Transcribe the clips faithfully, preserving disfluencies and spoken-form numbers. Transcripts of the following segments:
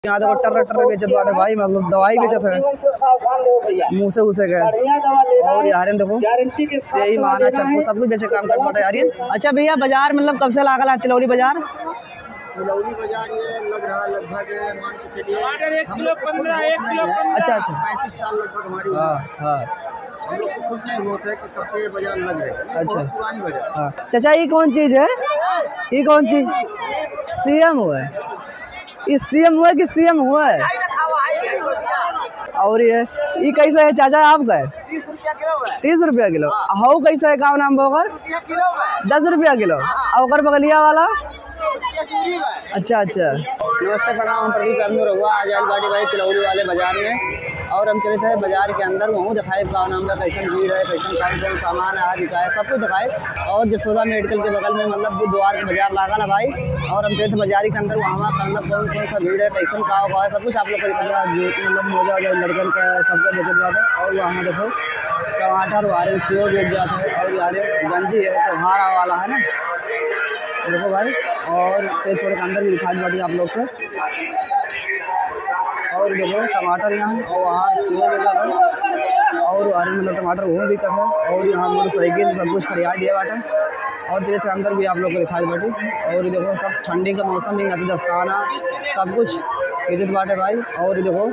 यहाँ तो टर टर बेचत बाटे भाई, मतलब दवाई बेचत है मुँह से उसे गए। और यार देखो यही माना चक्कू सब कुछ बेचे काम कर बाटे यार। अच्छा भैया बाजार मतलब कब से लागल है तिलौरी बाजार? तिलौरी बाजार ये लग रहा लगभग मान के चलिए एक किलो पंद्रह एक किलो अच्छा अच्छा पैंतीस साल लगभग हमारी। हाँ हाँ हम लोग को खुद नहीं होता है कि कब से ये बाजार लग रहे हैं। अच्छा पुरानी बाजार। हाँ चाचा ये कौन चीज़ है? ये कौन चीज़? सीएम हुआ है? ये सीएम हुआ है कि सीएम हुआ है? और ये ये कैसा है चाचा आपका? है तीस रुपया किलो है। तीस रुपया किलो। हाउ कैसा है का नाम बोकर? दस रुपया किलो। और बगलिया वाला? अच्छा अच्छा। नमस्ते प्रणाम, हम प्रदीप अंदर हुआ आज आज गाड़ी भाई तिलौरी वाले बाजार में। और हम चले थे बाजार के अंदर, वहाँ दिखाए का नाम का कैसन भीड़ है, कैसन कौन सामान है, दिखाए सब कुछ दिखाए। और जसोदा मेडिकल के बगल में मतलब बुधवार के बाजार लगा ना भाई। और हम चले थे बाजार के अंदर, वहाँ का अंदर कौन कौन सा भीड़ है, कैसन का हुआ है, सब कुछ आप लोग को दिखाया। जो मतलब मोजा वोजा लड़कन का सबका बेचत बात है। और वहाँ देखो टमाटर वाले सेव बेच जाते हैं। और यार गंजी है त्योहार वाला है ना, देखो भाई। और फिर थोड़े अंदर भी दिखा दी आप लोग को। और देखो टमाटर यहाँ और वहाँ सेव बेचा है। और हरे मतलब टमाटर वो भी कम है। और यहाँ मोटरसाइकिल सब कुछ खरीदा दिया बाटे। और जैसे अंदर भी आप लोग को दिखाई बाटी। और देखो सब ठंडी का मौसम भी यहाँ दस्ताना सब कुछ बेचत बाटे भाई। और देखो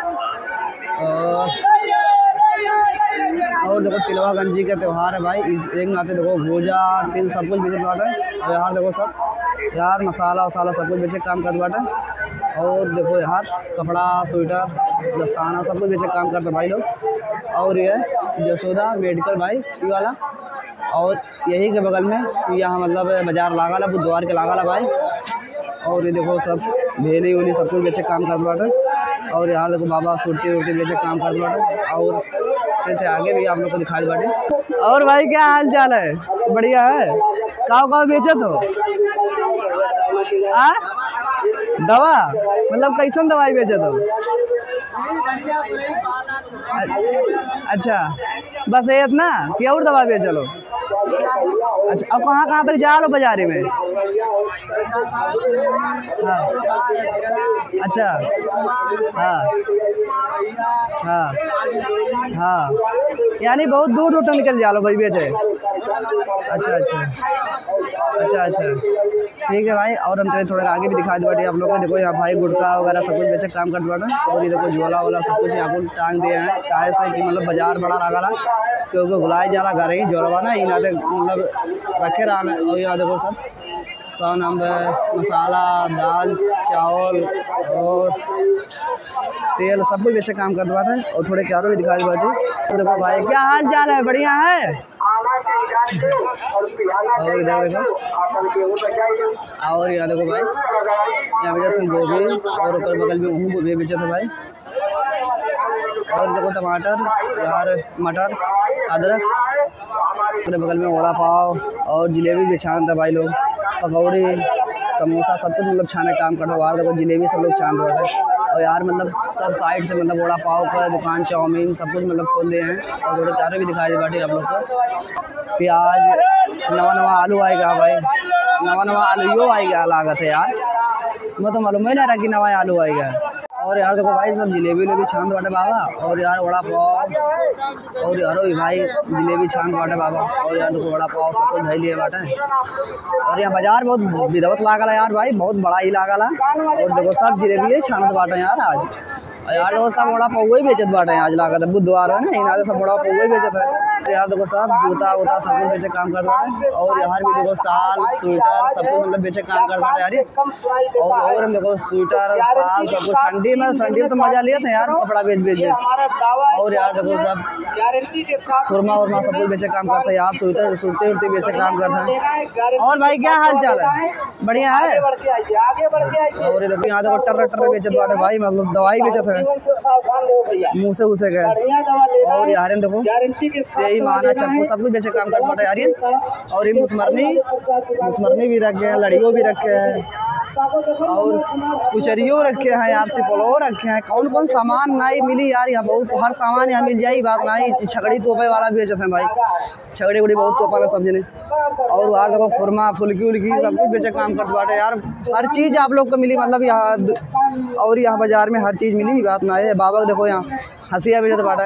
और देखो तिलवा गंजी का त्यौहार है भाई। इस एक नाते देखो भोजा तिल सब कुछ बेचत बाटे। और यार देखो सब यार मसाला वसाला सब कुछ बेचे काम करते बाटे। और देखो यार कपड़ा स्वेटर दस्ताना सब कुछ बेचे काम करते भाई लोग। और ये जसोदा मेडिकल भाई ये वाला। और यही के बगल में यहाँ मतलब बाजार लागल है, बुधवार के लागल है भाई। और ये देखो सब भेली वेली सब कुछ बेचे काम करते बाटे। और यार देखो बाबा सुरती उर्ती बेचे काम करते बाटे। और जैसे आगे भी आप लोग को दिखाई बाटे। और भाई क्या हाल चाल है? बढ़िया है। काव काव बेचत हो? आ? दवा मतलब कैसन दवाई बेचत हो? अच्छा बस ये इतना कि और दवा बेचलो? अच्छा अब कहाँ कहाँ तक जा लो बाजारी में? हाँ अच्छा हाँ हाँ हाँ यानी बहुत दूर दूर तक निकल जा लो भाई बेचे। अच्छा अच्छा अच्छा अच्छा ठीक है भाई। और हम चले थोड़ा आगे भी दिखा दे आप लोग को। देखो यहाँ भाई गुटखा वगैरह सब कुछ बेचे काम करते बाटे। और ये देखो ज्वाला वाला सब कुछ यहाँ को टांग दिए हैं काहे से कि मतलब बाजार बड़ा लागला क्योंकि बुलाए जाला घर ही ज्वाला ना यहाँ पे मतलब रखे रहना। और यहाँ देखो सब का नाम है मसाला दाल चावल और तेल सब कुछ बेचे काम करते बाटे। और थोड़े क्यारो भी दिखा दे बाटे। देखो भाई क्या हाल चाल है? बढ़िया है। और इधर देखो और यहाँ देखो भाई यहाँ बेचते हैं गोभी। और ऊपर बगल में वहीं गोभी बेचे थे भाई। और देखो टमाटर यार मटर अदरक। अपने बगल में वड़ा पाव और जलेबी भी छान था भाई लोग। पकौड़ी समोसा सब कुछ मतलब छाने काम करता है। बाहर देखो जलेबी सब लोग छान रहे। और यार मतलब सब साइड से मतलब वड़ा पाव का दुकान चाउमीन सब कुछ मतलब खोल दिए हैं। और थोड़े चारे भी दिखाई दे बाटी आप लोग को। प्याज नवा नवा आलू आएगा भाई, नवा नवा आलू यो आएगा लागत है यार, मैं तो मालूम ही नहीं रहा कि नवा आलू आएगा। और यार देखो भाई सब जलेबी वलेबी छान बाटे बाबा। और यार वड़ा पाव और यार भाई जलेबी छान बाटे बाबा। और यार देखो वड़ा पाव सब कुछ धैल दिए बाटे। और यहाँ बाजार बहुत विधवत लागल है यार भाई, बहुत बड़ा ही लागल है। और देखो सब जलेबी ही छानत बाटे यार आज। और यार देखो सब वड़ा पाव ही बेचत बाटे आज लागत है बुधवार है ना, यहाँ सब वड़ा पाव ही बेचत है। तो यार देखो सब जूता वूता सब कुछ बेचे काम करते बाटे। और यार भी देखो साल स्वेटर सब कुछ मतलब बेचे काम करते बाटे यार। और और हम देखो स्वेटर साल सब कुछ ठंडी में ठंडी में तो मजा लिया था यार कपड़ा बेच बेच बेच। और यार देखो सब खुरमा उरमा सब कुछ बेचे काम करते हैं यार, स्वेटर सुरती उड़ती बेचे काम करते हैं। और भाई क्या हाल चाल है? बढ़िया है। और देखो यहाँ देखो टर टर बेचत बाटे भाई, मतलब दवाई बेचत है मुँह से उसे गए। और यार देखो यही माना चक्कू सब कुछ बेचे काम करते बाटे यार। और ये मुसमरनी मुसमरनी भी रखे हैं, लड़ियों भी रखे हैं। और कुचरियो रखे हैं यार, सिपलो रखे हैं। कौन कौन सामान नहीं मिली यार, यहाँ बहुत हर सामान यहाँ मिल जाए, बात नहीं। छकड़ी तोपे वाला भी बेचते हैं भाई, छकड़ी उड़ी बहुत तोपा है सब्जी ने। और यार देखो खुरमा फुल्की उल्की सब कुछ बेचे काम करते बाटे यार, हर चीज़ आप लोग को मिली मतलब यहाँ। और यहाँ बाजार में हर चीज़ मिली, बात ना है। बाबा देखो यहाँ हंसिया बेचते बाटे,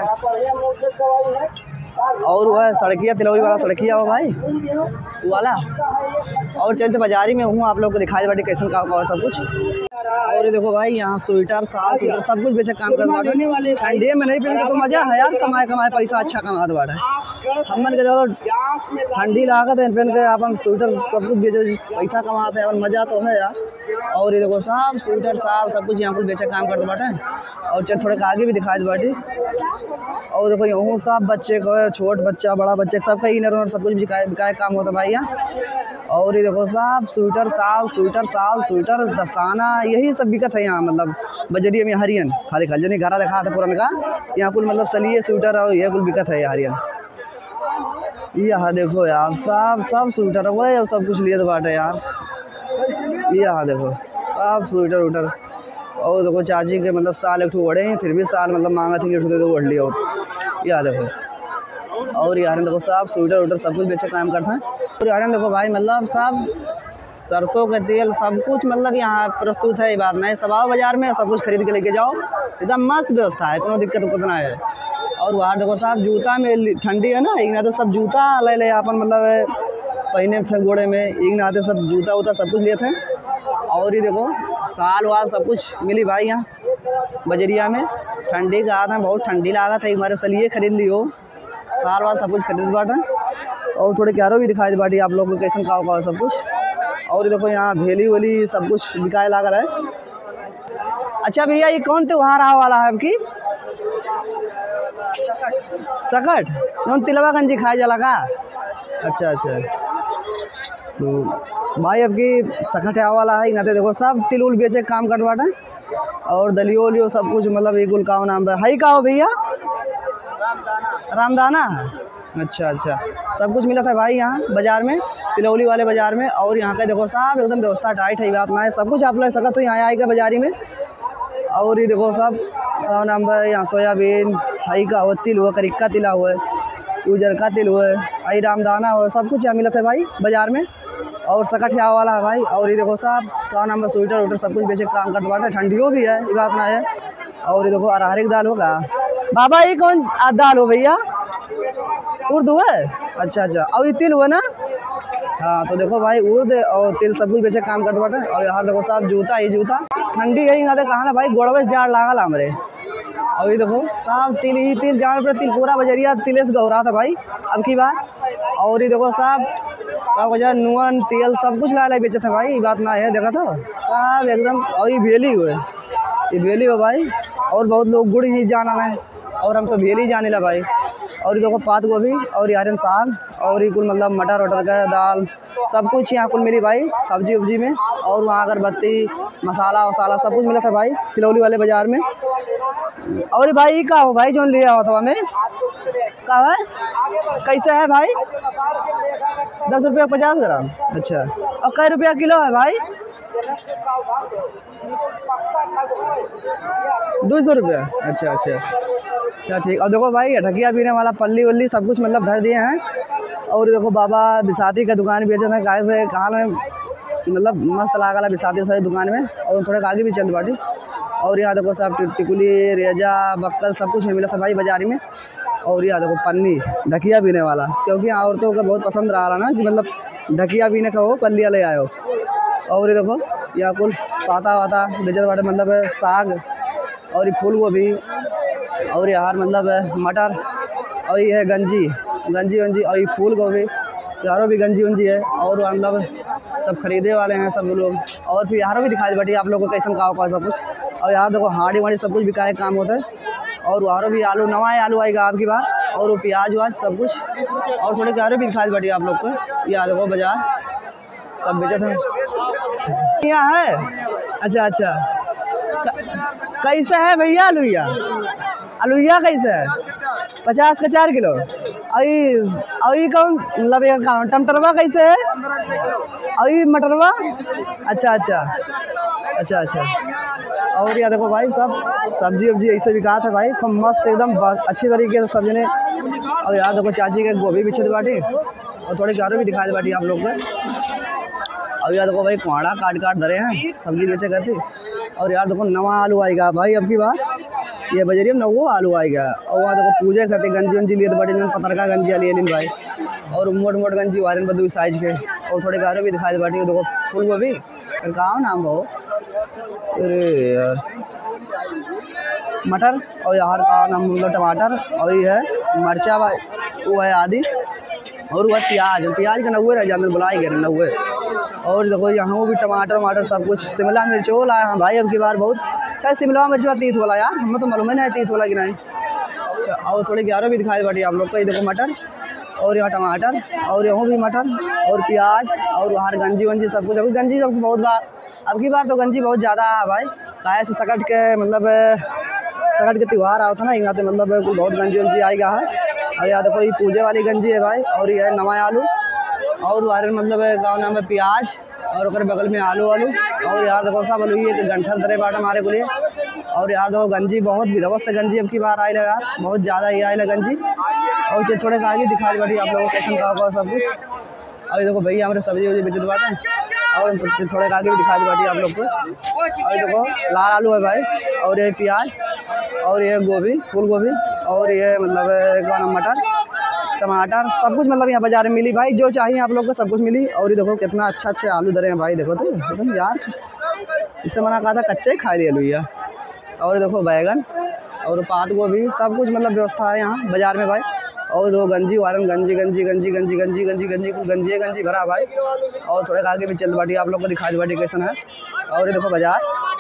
और वह सड़किया तिलौरी वाला सड़किया हो भाई वाला। और चलते बाजारी में हूँ, आप लोग को दिखाई बाटी कैसन का हुआ सब कुछ। और ये देखो भाई यहाँ स्वेटर साल स्वेटर सब कुछ बेचे काम करते बाटे। ठंडे में नहीं पहन के तो मज़ा है यार, कमाए कमाए पैसा अच्छा कमाते बाटे। हमन के देखो ठंडी लागत है पहन के अपन स्वेटर सब कुछ बेचे पैसा कमाते हैं, अपन मज़ा तो है यार। और ये देखो सब स्वेटर साल सब कुछ यहाँ पर बेचे काम करते बाटे। और चल थोड़े आगे भी दिखाई दे बाटी। और देखो यूँ सब बच्चे को, छोट बच्चा बड़ा बच्चे सबका इनर उनर सब कुछ बिकाए बिकाए काम होता भाई यहाँ। और ये देखो सब स्वेटर साल स्वेटर साल स्वेटर दस्ताना यही सब बिकत है यहाँ, मतलब बजरिया में हरियन खाली खाली नहीं घरा दिखा था पुरान का, यहाँ कुल मतलब सलिए स्वेटर और ये कुल बिकत है हरियन। यहाँ देखो यार सब सब स्वेटर हुए और सब कुछ लिए तो बाटे यार। यहाँ देखो सब स्वेटर वूटर। और देखो चाची के मतलब साल एक ठो ओढ़े हैं, फिर भी साल मतलब मांगा थी कि उठते तो ओढ़ लिया। और यहाँ देखो, और यार देखो सब स्वेटर वूटर सब कुछ बेचे काम करते हैं। और यार देखो भाई मतलब सब सरसों का तेल सब कुछ मतलब यहाँ प्रस्तुत है, ये बात नहीं। सब आओ बाजार में सब कुछ खरीद के लेके जाओ, एकदम मस्त व्यवस्था है, कोनो दिक्कत उक्कत ना है। और वहाँ देखो सब जूता में ठंडी है ना, एक ना तो सब जूता ले ले अपन मतलब पहने थे गोड़े में, एक ना आते सब जूता वूता सब कुछ लिए थे। और ये देखो साल वाल सब कुछ मिली भाई यहाँ बजरिया में। ठंडी का आता है, बहुत ठंडी लागत है, हमारे सलिए खरीद लियो, साल वाल सब कुछ खरीद बाटे। और थोड़े क्यारो भी दिखाई दे बाटी आप लोग को कैसन का होगा सब कुछ। और देखो यहाँ भेली वली सब कुछ बिकाए लागल है। अच्छा भैया ये कौन त्योहार आने वाला है आपकी? सकट कौन तिलवा गंजी खाए जाला का? अच्छा अच्छा, तो भाई आपकी सकट आने वाला है, यहाँ देखो सब तिल उल बेचे काम करते बाटे। और दलियो उलियो सब कुछ मतलब एक का नाम है हाई का हो भैया? रामदाना। अच्छा अच्छा, सब कुछ मिला था भाई यहाँ बाजार में, तिलौली वाले बाजार में। और यहाँ का देखो सब एकदम व्यवस्था टाइट है, बात ना है, सब कुछ आप ले सकते हो यहाँ आएगा बाजारी में। और ये देखो सब का नाम है यहाँ सोयाबीन हई का हो, तिल हुआ, करिक्का तिला हुआ, उजर का तिल हुआ, हई रामदाना हुआ, सब कुछ यहाँ मिला था भाई बाजार में। और सकट यहाँ वाला है भाई। और ये देखो सब का नाम है स्वेटर वोटर सब कुछ बेचे काम करते बाटे, ठंडियों भी है, ये बात ना है। और ये देखो अरहर की दाल होगा बाबा, ये कौन दाल हो भैया? उर्द है? अच्छा अच्छा, और ये तिल हुआ ना? हाँ तो देखो भाई उर्द और तिल सब कुछ बेचे काम करते बाटे। और यहाँ देखो सब जूता ही जूता, ठंडी है यहाँ कहा ना भाई, गोड़वे से जाड़ लागल हमरे। और ये देखो सब तिल ही तिल, जहाँ पर तिल पूरा बजरिया तिले से गौरा था भाई अब की बात। और ये देखो सब वजह नुअन तेल सब कुछ ला ला बेचे थे भाई, ये बात ना है, देखा तो सब एकदम। और ये भेली हुए, ये भेली हो भाई। और बहुत लोग गुड़ ही जाना है, और हम तो भेली जाने ला भाई। और ये देखो पात गोभी और यारन साग, और ये कुल मतलब मटर वटर का दाल सब कुछ यहाँ कुल मिली भाई सब्जी उब्जी में। और वहाँ अगरबत्ती मसाला वसाला सब कुछ मिला था भाई तिलौली वाले बाज़ार में। और भाई का हो भाई जो लिया हुआ था हमें का है, कैसे है भाई? दस रुपया पचास ग्राम। अच्छा, और कै रुपया किलो है भाई? दो सौ रुपया। अच्छा अच्छा अच्छा ठीक। और देखो भाई ढकिया पीने वाला पल्ली वल्ली सब कुछ मतलब धर दिए हैं। और देखो बाबा बिसाती का दुकान बेचे थे, कहाँ से कहाँ में मतलब मस्त लागला बिसाती सारी दुकान में। और थोड़े आगे भी चल बाटी। और यहाँ देखो सब टिकुली रेजा बक्कल सब कुछ मिला था भाई बाजारी में। और यहाँ देखो पन्नी ढकिया पीने वाला, क्योंकि औरतों को बहुत पसंद रहा ना कि मतलब ढकिया पीने का हो पल्लिया ले आयो। और ये देखो यहाँ कुल पाता वाता बेचत बाटे, मतलब है साग और ये फूल गोभी और यार मतलब है मटर, और ये है गंजी गंजी वंजी, और ये फूल गोभी यारों भी गंजी वंजी है। और मतलब सब खरीदे वाले हैं सब लोग। और फिर यारों भी दिखाई बाटी आप लोगों को कैसन का होगा सब कुछ। और यार देखो हाड़ी वाड़ी सब कुछ बिकाए काम होता है। और वहाँ भी आलू नवा है, आलू आएगा आपकी बार, और वो प्याज वाज सब कुछ। और थोड़े क्यारे भी दिखाई बाटी आप लोग को, ये देखो बाजार सब बेचे थे यहाँ है। अच्छा अच्छा, कैसे है भैया आलूया? आलूया कैसे है? पचास का चार किलो। अई कौन मतलब टमाटरवा कैसे है? अई मटरवा? अच्छा अच्छा, अच्छा अच्छा। और यहाँ देखो भाई सब सब्जी वब्जी ऐसे भी कहा था भाई, खूब मस्त एकदम अच्छी तरीके से सब्जी ने। और यहाँ देखो चाची के गोभी भी छेद बाटी और थोड़े चारों भी दिखाए बाटी आप लोग को। और यहाँ देखो भाई कुआड़ा काट काट धरे हैं सब्जी बेचे करते। और यार देखो नवा आलू आएगा भाई अब की बार ये बजरिया में नवो आलू आएगा। और वहाँ देखो पूजे खाते गंजी वंजी लिए बड़े पतरका गंजी लिए लिन भाई और मोट मोट गंजी वारन बदू साइज के। और थोड़े गारों भी दिखाई बाटी देखो फूल गोभी फिर कहाँ नाम हो अरे यार मटर। और यार का नाम मतलब टमाटर और ये है मरचा भाई वो है आदि। और वह प्याज प्याज का नब्बे रह जाते बुलाई गए नब्बे। और देखो यहाँ भी टमाटर वमाटर सब कुछ। शिमला मिर्च वो लाया हाँ भाई अब की बार बहुत अच्छा शिमला मिर्च वाला तीत वाला यार हमें तो मालूम है नहीं तीत वाला कि नहीं। और थोड़े ग्यारह भी दिखाई बाटी आप लोग को। ये देखो मटर और यहाँ टमाटर और यहाँ भी मटर और प्याज और वहाँ गंजी वंजी सब कुछ। अभी गंजी सब बहुत बार अब की बार तो गंजी बहुत ज़्यादा है भाई काहे से सकट के मतलब सकट के त्यौहार आओ था ना यहाँ तो मतलब बहुत गंजी वंजी आएगा है। और यहाँ देखो ये पूजे वाली गंजी है भाई। और ये है नवा आलू और वारे मतलब गाँव नाम है प्याज और उकर बगल में आलू आलू। और यार देखो सब आलू ये गंठर दरे बाट हमारे को लिए। और यार देखो गंजी बहुत विधवस्त गंजी अब की बार आई यार बहुत ज़्यादा ही आई गंजी। और जो थोड़े आगे दिखा दी बाटी आप लोगों को कैसे का होगा सब कुछ। अभी देखो भैया हमारे सब्जी वब्जी बेचते बाटे और थोड़े आगे भी दिखा दी बाटी आप लोग को। और देखो लाल आलू है भाई और ये प्याज और ये गोभी फूल गोभी और ये मतलब गाना मटर टमाटर सब कुछ मतलब यहाँ बाजार में मिली भाई जो चाहिए आप लोग को सब कुछ मिली। और ये देखो कितना अच्छा अच्छे आलू धरे हैं भाई देखो तो एकदम यार इससे मना कहा था कच्चे ही खा लिए आलू यार। और देखो बैगन और पात गोभी सब कुछ मतलब व्यवस्था है यहाँ बाजार में भाई। और दो गंजी वारन गंजी गंजी गंजी गंजी गंजी गंजी गंजी गंजी गंजी भरा भाई। और थोड़े आगे भी चल बाटी आप लोग को दिखा दी बाटी कैसन है। और ये देखो बाजार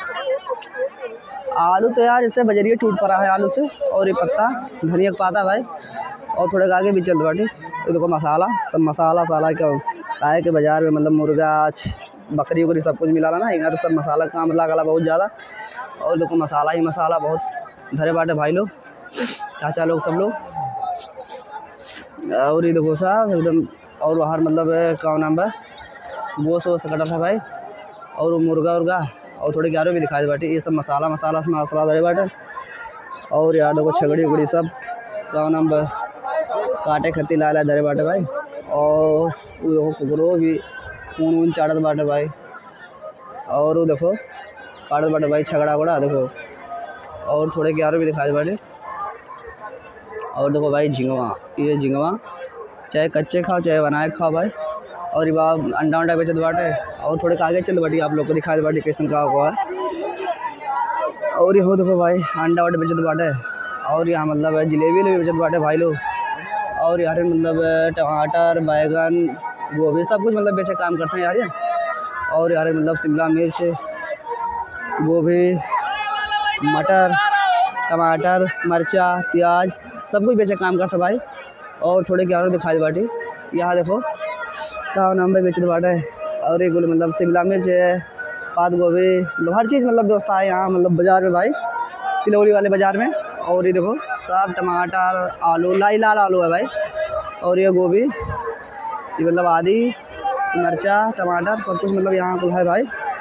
आलू तो यार इससे बजरिया टूट पड़ा है आलू से। और ये पत्ता धनिया का पाता भाई। और थोड़े आगे भी चल बाटी ये देखो मसाला सब मसाला साला क्या काहे के बाजार में मतलब मुर्गा बकरी उकरी सब कुछ मिला ना यहाँ तो सब मसाला काम लगा बहुत ज़्यादा। और देखो मसाला ही मसाला बहुत धरे बाटे भाई लोग चाचा लोग सब लोग। और ये देखो साहब एकदम और बाहर मतलब क्या नाम है गोश्त वोश कटा था भाई और मुर्गा उर्गा और थोड़े ग्यारह भी दिखाई बाटी ये सब मसाला मसाला मसाला धरे बाटे। और यार देखो छगड़ी उगड़ी सब क्या नाम है काटे खत्ती ला ला धरे बाटे भाई। और वो देखो कुकरो भी खून वून चाटत बाटे भाई। और वो देखो काटत बाटे भाई छगड़ा वगड़ा देखो। और थोड़े ग्यारह भी दिखाई बाटे। और देखो भाई झिंगवा ये झिंगवा चाहे कच्चे खाओ चाहे बनाए खाओ भाई। और ये बाब अंडा अंडा बेचत बाटे। और थोड़े आगे चल बाटी आप लोग को दिखा दे बाटी कैसन का हुआ है। और ये हो देखो भाई अंडा वाडा बेचत बाटे। और यहाँ मतलब जलेबी भी बेचत बाटे भाई लोग। और यार मतलब टमाटर बैगन गोभी सब कुछ मतलब बेचे काम करते हैं यार ये। और यार मतलब शिमला मिर्च गोभी मटर टमाटर मरचा प्याज सब कुछ बेचे काम करते भाई। और थोड़े क्या और दिखाई बाटी यहाँ देखो क्या नाम भाई बेचते बाटे। और एक मतलब शिमला मिर्च है पात गोभी मतलब हर चीज़ मतलब व्यवस्था है यहाँ मतलब बाज़ार में भाई तिलौरी वाले बाज़ार में। और ये देखो सब टमाटर आलू लाई लाल आलू है भाई। और ये गोभी ये मतलब आदि मिर्चा टमाटर सब कुछ मतलब यहाँ को है भाई।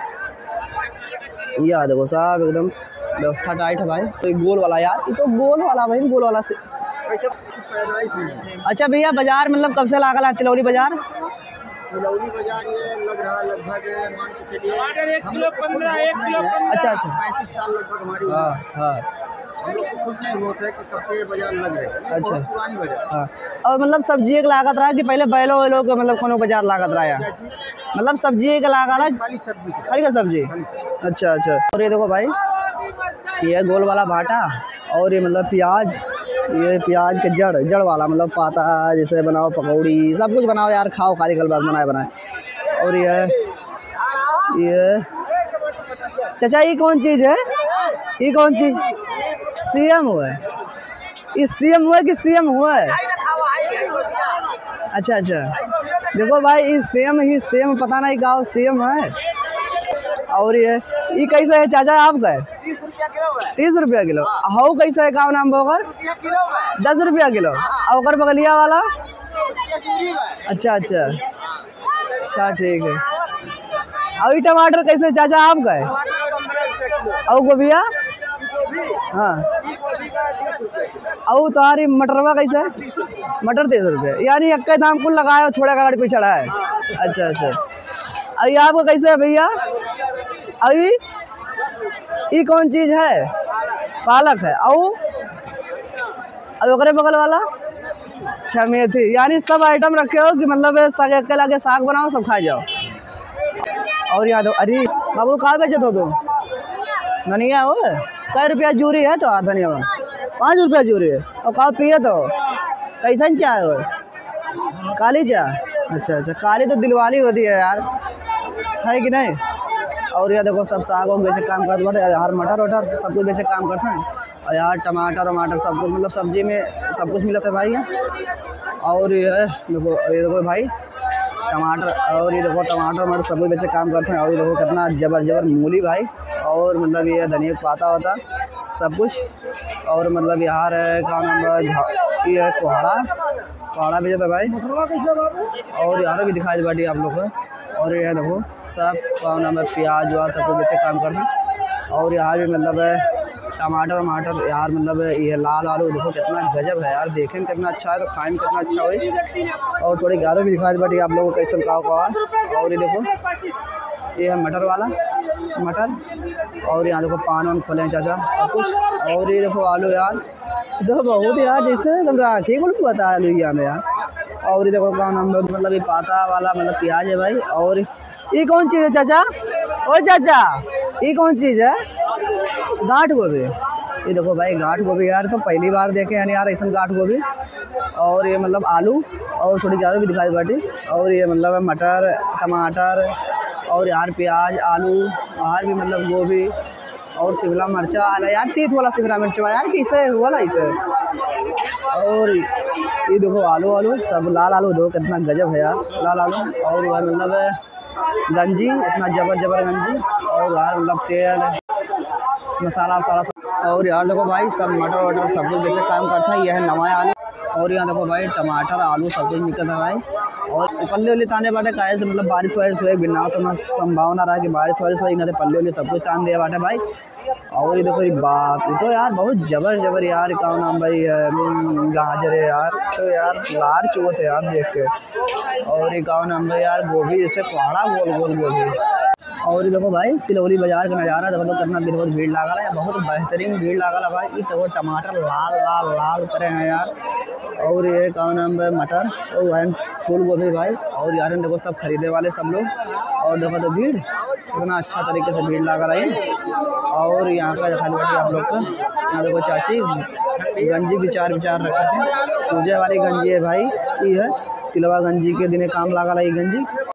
ये देखो सब एकदम व्यवस्था टाइट है भाई। तो गोल वाला यार ये तो गोल वाला भाई गोल वाला से। अच्छा भैया बाजार मतलब कब से लागल है तिलौरी बाजार? तिलौरी बाजार ये लग रहा लगभग मान के चलिए एक किलो पंद्रह एक किलो अच्छा अच्छा पैंतीस साल लगभग हमारी हाँ हाँ हम लोग को खुद नहीं होता है कि कब से ये बाजार लग रहे हैं। अच्छा। बहुत पुरानी बाजार हाँ और मतलब सब्जी के लागत रहा कि पहले बैलो वैलो के मतलब कोनो बाजार लागत रहा है मतलब सब्जी के लागत रहा खाली सब्जी की खाली का सब्जी खाली सब्जी। अच्छा अच्छा। और ये देखो भाई ये गोल वाला भाटा और ये मतलब प्याज ये प्याज के जड़ जड़ वाला मतलब पाता जैसे बनाओ पकौड़ी सब कुछ बनाओ यार खाओ खाली कल बात बनाए बनाए। और ये ये चाचा ये कौन चीज़ है ये कौन चीज़ सीएम हुआ है ये सीएम हुआ है कि सीएम हुआ है? अच्छा अच्छा देखो भाई ये सेम ही सेम पता नहीं का सेम है। और ये ये कैसा है चाचा आपका है? तीस रुपया किलो है। तीस रुपया किलो। हाउ कैसा है का नाम बोकर? किलो है। दस रुपया किलो। और ओकर बगलिया वाला? अच्छा अच्छा अच्छा ठीक है। और ये टमाटर कैसे चाचा आपका है? और गोभिया हाँ और तुम्हारी मटरवा कैसे मटर तीस रुपये यानी एक के दाम कुल लगाए थोड़ा गाड़ी पे चढ़ा है। अच्छा अच्छा अभी आपको कैसे है भैया अभी ये कौन चीज़ है पालक है और अब ओकरे बगल वाला अच्छा मेथी यानी सब आइटम रखे हो कि मतलब साग के लाके साग बनाओ सब खा जाओ। और यहाँ तो अरे बाबू कहाँ बेचे तो तुम धनिया हो कै रुपया जूरी है तो यार धनिया पाँच रुपया जूरी है और कहाँ पिए तो कैसन चाय हो काली चाय। अच्छा अच्छा काली तो दिलवाली होती है यार है कि नहीं। और यार देखो सब साग वाग बेचे काम करते बैठे यार मटर वटर सब कुछ बेचे काम करते हैं और यार टमाटर वमाटर सब कुछ मतलब सब्जी में सब कुछ मिलता है भाई यहाँ। और ये देखो ये देखो भाई टमाटर और ये देखो टमाटर वमाटर सब कुछ बेचे काम करते हैं। और ये देखो कितना जबर जबर मूली भाई और मतलब ये धनिया पाता होता सब कुछ। और मतलब यार क्या नाम है ये कोहड़ा कोहड़ा भी जाता भाई और यार भी दिखाई दे बाटी आप लोग को। और ये देखो सब क्या नाम है प्याज व्याज सब कुछ बेचे काम करते हैं। और यहाँ भी मतलब है टमाटर वमाटर यार मतलब ये लाल आलू देखो कितना गजब है यार देखें में कितना अच्छा है तो खाने में कितना अच्छा हो। और थोड़ी गारो भी दिखा दी बाटी आप लोगों को कैसे का हुआ। और ये देखो ये है मटर वाला मटर और यहाँ देखो पान वान खोले हैं चाचा सब कुछ। और ये देखो आलू यार देखो बहुत यार जैसे एकदम राखी को पता है आलू यहाँ में यार। और ये देखो क्या नाम मतलब ये पाता वाला मतलब प्याज है भाई। और ये कौन चीज़ है चाचा ओ चाचा ये कौन चीज़ है गांठ गोभी ये देखो भाई गांठ गोभी यार तो पहली बार देखे यानी यार ऐसा गांठ गोभी। और ये मतलब आलू और थोड़ी गारो भी दिखाई बाटी। और ये मतलब मटर टमाटर और यार प्याज आलू और भी मतलब गोभी और शिमला मिर्चा आला यार तीत वाला शिमला मिर्चा यार किसे वाला इसे। और ये देखो आलू आलू सब लाल आलू दो कितना गजब है यार लाल आलू। और वह मतलब गंजी इतना जबर जबर गंजी और यार मतलब तेल मसाला वसाला सब। और यार देखो भाई सब मटर वटर सब कुछ बेचे काम करता है। यह है नवाया आलू और यहाँ देखो भाई टमाटर आलू सब कुछ निकल है भाई। और पल्ले उल्ले ताने बाटे काहे से मतलब बारिश वारिश हुए बिना तो मैं संभावना रहा कि बारिश वारिश हुई ना तो पल्ले उल्ले सब कुछ तान दिया बाटे भाई। और ये देखो ये बाप ये तो यार बहुत जबर जबर यार क्या नाम भाई गाजर है यार तो यार लार चुवत है यार देख के। और ये क्या नाम भाई यार गोभी जैसे पहाड़ा गोल गोल गोभी। और ये देखो भाई तिलौली बाजार का नज़ारा देखो तो कितना बहुत भीड़ लगा है बहुत बेहतरीन भीड़ लगा भाई। ये देखो टमाटर लाल लाल लाल करे हैं यार। और ये क्या नाम है मटर और वह फूल गोभी भाई। और यार देखो सब खरीदे वाले सब लोग और देखो तो भीड़ कितना अच्छा तरीके से भीड़ लगा रही है। और यहाँ का दिखा दीजिए आप लोग को यहाँ देखो चाची गंजी विचार विचार रखा थे पूजे वाली गंजी है भाई। ये है तिलवा गंजी के दिन काम लगा रही गंजी।